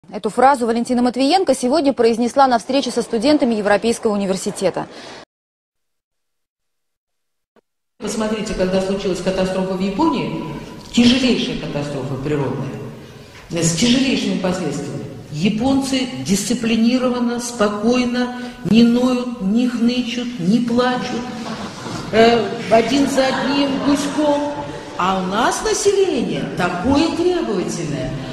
Эту фразу Валентина Матвиенко сегодня произнесла на встрече со студентами Европейского университета. Посмотрите, когда случилась катастрофа в Японии, тяжелейшая катастрофа природная, с тяжелейшими последствиями. Японцы дисциплинированно, спокойно, не ноют, не хнычут, не плачут, один за одним гуськом. А у нас население такое требовательное.